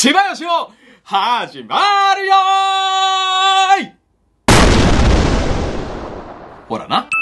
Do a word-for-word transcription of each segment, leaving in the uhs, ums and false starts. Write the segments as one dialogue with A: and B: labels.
A: 千葉よしお、始まるよーいほらな。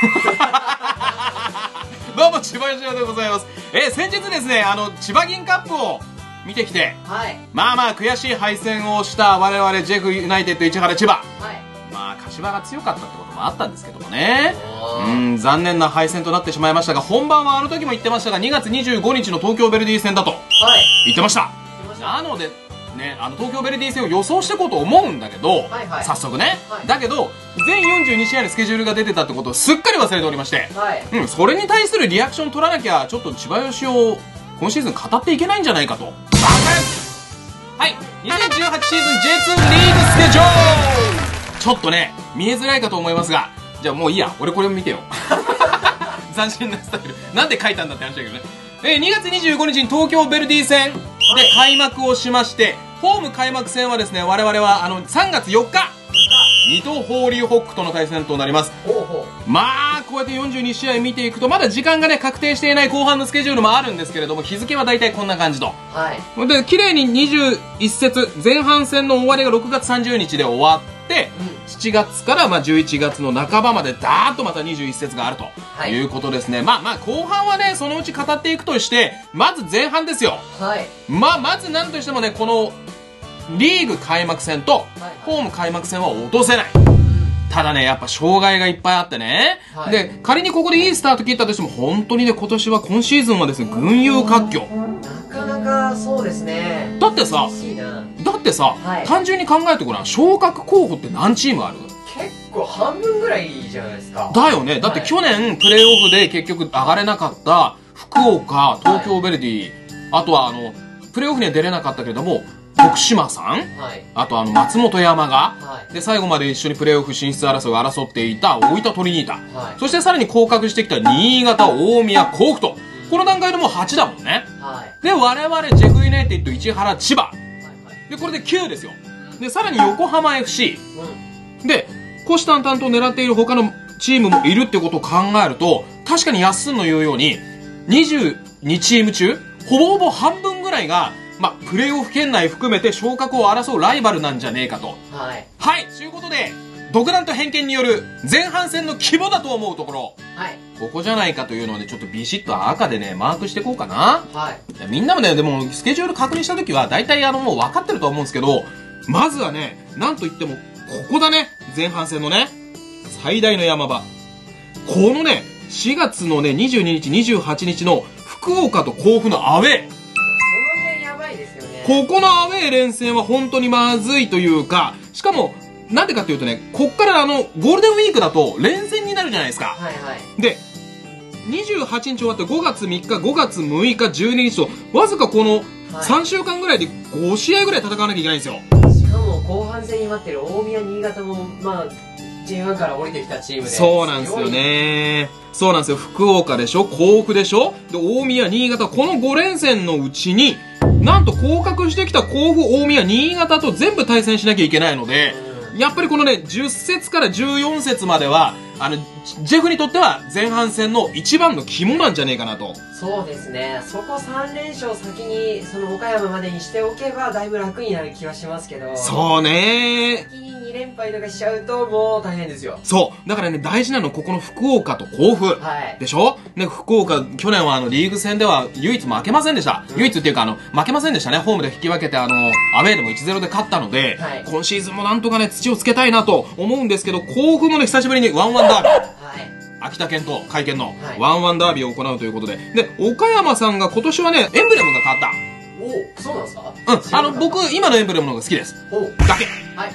A: どうも、千葉よしおでございます。えー、先日ですね、あの、千葉銀カップを見てきて、
B: はい。
A: まあまあ悔しい敗戦をした我々ジェフユナイテッド市原千葉。
B: はい。
A: まあ、柏が強かったってこともあったんですけどもね。
B: おー。
A: うん、残念な敗戦となってしまいましたが、本番はあの時も言ってましたが、にがつにじゅうごにちの東京ヴェルディ戦だと
B: はい。
A: 言ってました。
B: 出ました。
A: なので、ね、あの東京ヴェルディ戦を予想していこうと思うんだけど、
B: はいはい
A: 早速ね、
B: はい
A: だけど全よんじゅうにしあいのスケジュールが出てたってことをすっかり忘れておりまして、
B: はい。
A: うん、それに対するリアクション取らなきゃちょっと千葉よしお今シーズン語っていけないんじゃないかと。はい、にせんじゅうはちシーズン ジェイツー リーグスケジュール、ちょっとね見えづらいかと思いますが、じゃあもういいや、俺これを見てよ。斬新なスタイルなんで書いたんだって話だけどね。えー、にがつにじゅうごにちに東京ヴェルディ戦で開幕をしまして、ホーム開幕戦はですね、我々はあのさんがつよっか水戸ホーリーホックとの対戦となります。
B: ほうほう。
A: まあこうやってよんじゅうにしあい見ていくとまだ時間がね確定していない後半のスケジュールもあるんですけれども、日付は大体こんな感じと。
B: はい。
A: で綺麗ににじゅういっせつ前半戦の終わりがろくがつさんじゅうにちで終わって、
B: うん。
A: しちがつからまあじゅういちがつの半ばまでダーッとまたにじゅういっせつがあると
B: はい
A: いうことですね。まあまあ後半はねそのうち語っていくとして、まず前半ですよ。
B: はい。
A: まあまず何としてもね、このリーグ開幕戦とホーム開幕戦は落とせない。ただね、やっぱ障害がいっぱいあってね、
B: はい。
A: で仮にここでいいスタート切ったとしても、本当にね今年は今シーズンはですね群雄割拠
B: なかなかそうですね。
A: だってさ
B: 厳しいな。
A: だってさ、
B: はい
A: 単純に考えてごらん、昇格候補って何チームある？
B: 結構半分ぐらいじゃないですか。
A: だよね。だって去年プレーオフで結局上がれなかった福岡、東京ヴェルディ、あとはあのプレーオフには出れなかったけれども徳島さん、
B: はい。
A: あとあの松本山が、
B: はい。
A: で最後まで一緒にプレーオフ進出争いを争っていた大分トリニータ、
B: はい。
A: そしてさらに降格してきた新潟、大宮、甲府と、この段階でもうはちだもんね。
B: はい。
A: で我々ジェフユナイテッド市原千葉
B: はい。はい。
A: でこれできゅうですよ。でさらに横浜 エフシ
B: うん。
A: ーで虎視眈々と狙っている他のチームもいるってことを考えると、確かにやっすんの言うようににじゅうにチーム中ほぼほぼ半分ぐらいが、まあ、プレーオフ圏内含めて昇格を争うライバルなんじゃねえかと。
B: はい。
A: はいということで、独断と偏見による前半戦の規模だと思うところ、
B: はい。
A: ここじゃないかというので、ちょっとビシッと赤でねマークしていこうかな。
B: はい。
A: いやみんなもね、でもスケジュール確認した時は大体あのもう分かってると思うんですけど、まずはね、なんといってもここだね。前半戦のね最大の山場、このねしがつのねにじゅうににちにじゅうはちにちの福岡と甲府のアウェー、
B: この辺やばいですよね。
A: ここのアウェー連戦は本当にまずいというか、しかもなんでかっていうとね、こっからあのゴールデンウィークだと連戦になるじゃないですか。
B: はいはい。
A: でにじゅうはちにち終わってごがつみっか、ごがつむいか、じゅうににちとわずかこのさんしゅうかんぐらいでごしあいぐらい戦わなきゃいけないんですよ。
B: しかも後半戦に待ってる大宮、新潟もまあ ジェイワン から降りてきたチームで、
A: そうなんですよね。そうなんですよ。福岡でしょ、甲府でしょ、で大宮、新潟、このごれんせんのうちになんと降格してきた甲府、大宮、新潟と全部対戦しなきゃいけないので、やっぱりこのねじゅっせつからじゅうよんせつまではあのジェフにとっては前半戦の一番の肝なんじゃねえかなと。
B: そうですね。そこさんれんしょう先にその岡山までにしておけばだいぶ楽になる気はしますけど、
A: そうね
B: 先ににれんぱいとかしちゃうともう大変ですよ。
A: そうだからね、大事なのはここの福岡と甲府、
B: はい。
A: でしょね、福岡、去年はあのリーグ戦では唯一負けませんでした。
B: うん、
A: 唯一っていうかあの負けませんでしたね。ホームで引き分けてあのアウェーでも いちたいゼロ で勝ったので、
B: はい、
A: 今シーズンもなんとかね土をつけたいなと思うんですけど、甲府もね久しぶりにワンワンダービー、
B: はい。
A: 秋田県と甲斐県の
B: はい
A: ワンワンダービーを行うということで、で岡山さんが今年はねエンブレムが変わった。
B: おお、そうなんですか？
A: うん、あの僕今のエンブレムの方が好きです。
B: おう
A: だけ。
B: はい。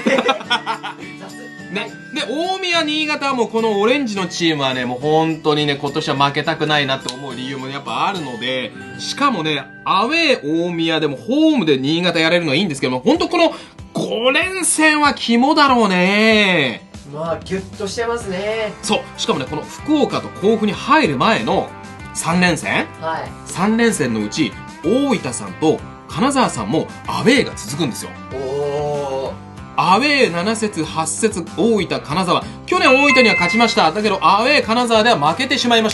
B: 雑
A: ね、で大宮、新潟はもうこのオレンジのチームはねもう本当にね今年は負けたくないなって思う理由もやっぱあるので、しかもねアウェー大宮でもホームで新潟やれるのはいいんですけども、本当このごれんせんは肝だろうね。
B: まあギュッとしてますね。
A: そう、しかもねこの福岡と甲府に入る前のさんれんせん、
B: はい。
A: さんれんせんのうち大分さんと金沢さんもアウェーが続くんですよ。
B: おお。
A: アウェーななせつはっせつ大分金沢、去年大分には勝ちました。だけどアウェー金沢では負けてしまいました。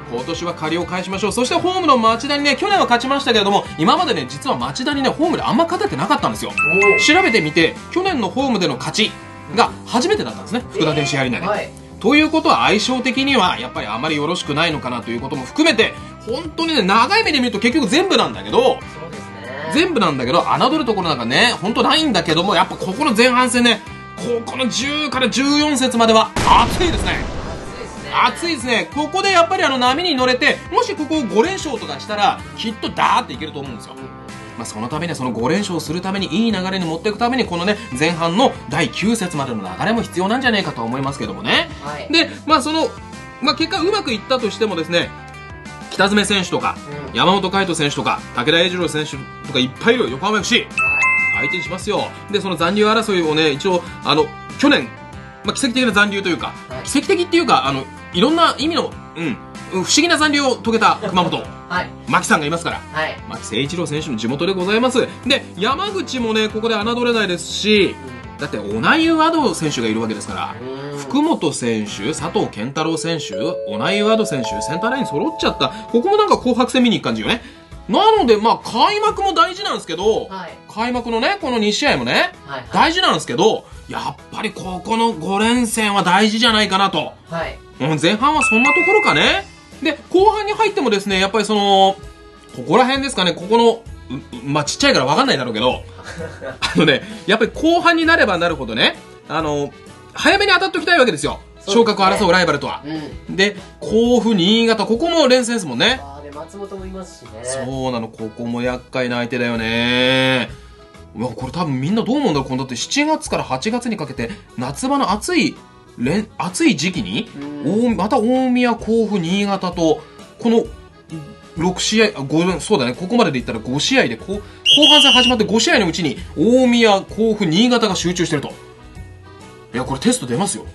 A: 今年は借りを返しましょう。そしてホームの町田にね、去年は勝ちましたけれども、今までね、実は町田にね、ホームであんま勝ててなかったんですよ。調べてみて、去年のホームでの勝ちが初めてだったんですね、福田電子アリーナで、はい、ということは相性的にはやっぱりあまりよろしくないのかなということも含めて、本当にね、長い目で見ると結局全部なんだけど、そうですね、全部なんだけど、侮るところなんかね、本当ないんだけども、やっぱここの前半戦ね、ここのじゅうからじゅうよん節までは熱いですね。熱いですね。ここでやっぱりあの波に乗れて、もしここをご連勝とかしたらきっとダーっていけると思うんですよ。まあそのためにはそのご連勝するためにいい流れに持っていくために、このね前半のだいきゅう節までの流れも必要なんじゃないかと思いますけどもね、はい、でまあその、まあ、結果うまくいったとしてもですね、北爪選手とか、うん、山本海斗選手とか武田栄二郎選手とかいっぱいいる横浜 エフシー、はい、相手にしますよ。でその残留争いをね、一応あの去年、まあ、奇跡的な残留というか、はい、奇跡的っていうか、あのいろんな意味の、うん、不思議な残留を遂げた熊本、はい、牧さんがいますから、はい、牧誠一郎選手の地元でございます。で山口もねここで侮れないですし、だって小名湯和道選手がいるわけですから、福本選手、佐藤健太郎選手、小名湯和道選手、センターライン揃っちゃった。ここもなんか紅白戦見に行く感じよね。なのでまあ開幕も大事なんですけど、はい、開幕のねこのに試合もね、はい、大事なんですけど、やっぱりここのご連戦は大事じゃないかなと、はい、前半はそんなところかね。で後半に入ってもですね、やっぱりそのここら辺ですかね、ここのまあちっちゃいから分かんないだろうけどあのね、やっぱり後半になればなるほどね、あの早めに当たっておきたいわけですよ、昇格を争うライバルとは、うん、で甲府、新潟、ここも連戦ですもんね。
B: あで松本もいますしね。
A: そうなの、ここも厄介な相手だよね。うわこれ多分みんなどう思うんだろう。このだってしちがつからはちがつにかけて夏場の暑い暑い時期に、うん、また大宮、甲府、新潟とこのろく試合、ごそうだね、ここまでで言ったらご試合で、こう後半戦始まってご試合のうちに大宮、甲府、新潟が集中してると。いやこれテスト出ますよ。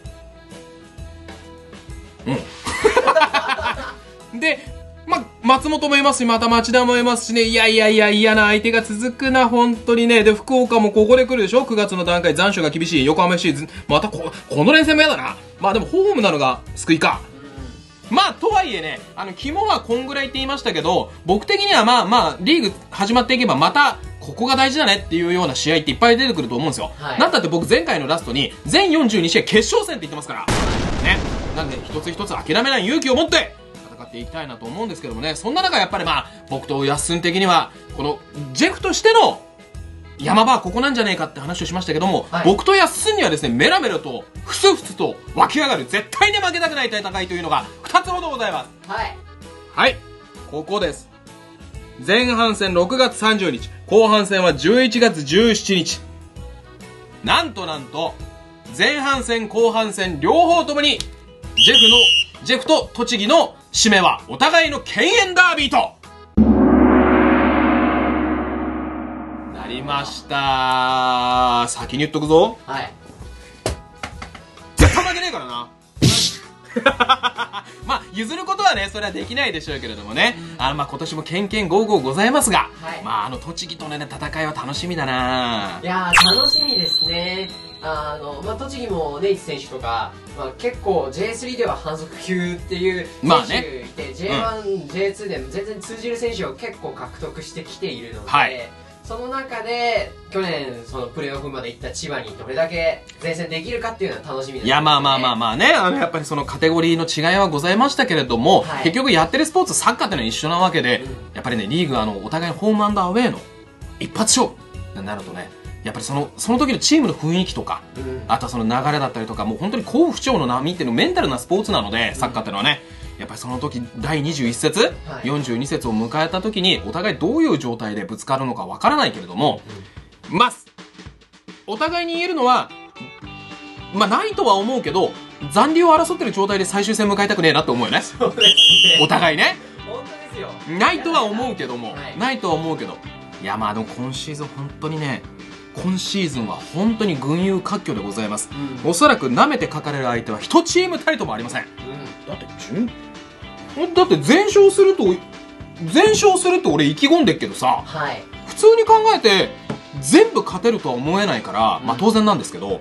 A: うんでまあ、松本もいますし、また町田もいますしね、いやいやいや嫌な相手が続くな本当にね。で福岡もここで来るでしょ、くがつの段階残暑が厳しい横浜 エフシー、 また こ, この連戦も嫌だな。まあでもホームなのが救いか。まあとはいえね、あの肝はこんぐらいって言いましたけど、僕的にはまあまあリーグ始まっていけばまたここが大事だねっていうような試合っていっぱい出てくると思うんですよ、はい、なんだって僕前回のラストに全よんじゅうに試合決勝戦って言ってますからね。なんで一つ一つ諦めない勇気を持って戦っていきたいなと思うんですけどもね。そんな中やっぱりまあ僕とやっすん的にはこのジェフとしての山場はここなんじゃねえかって話をしましたけども、はい、僕とやっすんにはですねメラメラとふつふつと湧き上がる絶対に負けたくない戦いというのがふたつほどございます。はいはいここです。前半戦ろくがつさんじゅうにち、後半戦はじゅういちがつじゅうしちにち。なんとなんと前半戦後半戦両方ともにジェフのジェフと栃木の締めはお互いの敬遠ダービーとなりました。先に言っとくぞ。はい。絶対負けねえからな。まあ譲ることはねそれはできないでしょうけれどもね、うん、あのまあ今年もケンケンゴーゴーございますが、はい、まああの栃木との、ね、戦いは楽しみだな。
B: いやー楽しみですね。あのまあ、栃木もネイツ選手とか、まあ、結構 ジェイスリー では反則級っていう選手がいて、まあね、ジェイワン、うん、ジェイツー でも全然通じる選手を結構獲得してきているので、はい、その中で去年そのプレーオフまで行った千葉にどれだけ前線できるかっていうのは楽しみですね。
A: いやまあまあまあまあね、あのやっぱりそのカテゴリーの違いはございましたけれども、はい、結局やってるスポーツサッカーっていうのは一緒なわけで、うん、やっぱりねリーグはあのお互いホームアンドアウェーの一発勝負になるとね、やっぱりそのその時のチームの雰囲気とか、うん、あとはその流れだったりとか、もう本当に好不調の波っていうのメンタルなスポーツなので、サッカーっていうのはね、やっぱりその時だいにじゅういち節、はい、よんじゅうに節を迎えた時にお互いどういう状態でぶつかるのかわからないけれども、うん、まあお互いに言えるのはまあないとは思うけど、残留を争ってる状態で最終戦迎えたくねえなって思うよね。
B: そうですね、
A: お互いね。
B: 本当ですよ。
A: ないとは思うけども、はい、ないとは思うけど、いやまあでも今シーズン本当にね、今シーズンは本当に群雄割拠でございます、うん、おそらく舐めてかかれる相手は一チームたりともありません、うん、だって順だって全勝すると全勝すると俺意気込んでっけどさ、はい、普通に考えて全部勝てるとは思えないから、うん、まあ当然なんですけど、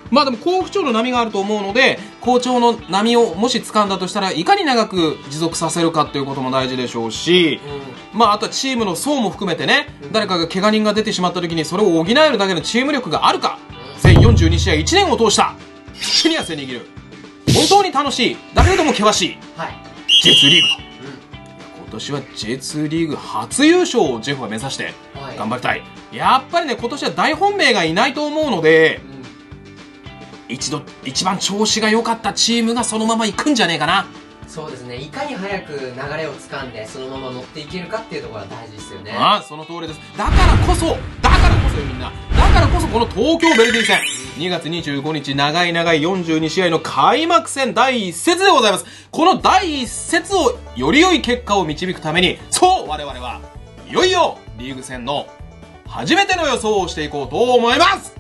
A: まあでも好不調の波があると思うので、好調の波をもし掴んだとしたらいかに長く持続させるかっていうことも大事でしょうし、うん、まああとはチームの層も含めてね、うん、誰かが怪我人が出てしまった時にそれを補えるだけのチーム力があるか、うん、全よんじゅうにしあいいちねんを通した手に汗握る本当に楽しいだけれども険しい、はい、ジェイツー リーグと、うん、今年は ジェイツー リーグ初優勝をジェフは目指して頑張りたい、はい、やっぱりね今年は大本命がいないと思うので、うん一度一番調子が良かったチームがそのまま行くんじゃねえかな。
B: そうですね、いかに早く流れを掴んでそのまま乗っていけるかっていうところが大事ですよね。
A: ああその通りです。だからこそだからこそよみんなだからこそこの東京ヴェルディ戦にがつにじゅうごにち長い長いよんじゅうにしあいの開幕戦だいいっ節でございます。このだいいっ節をより良い結果を導くために、そう我々はいよいよリーグ戦の初めての予想をしていこうと思います。